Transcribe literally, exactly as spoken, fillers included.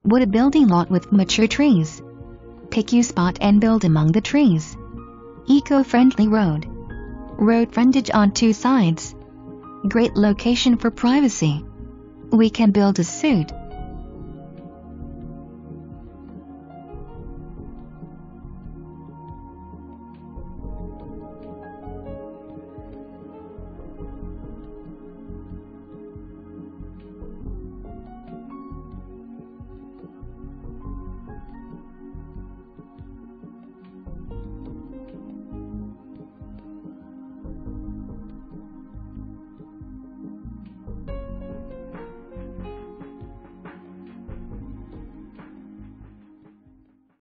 Would a building lot with mature trees? Pick your spot and build among the trees. Eco-friendly road. Road frontage on two sides. Great location for privacy. We can build a suite,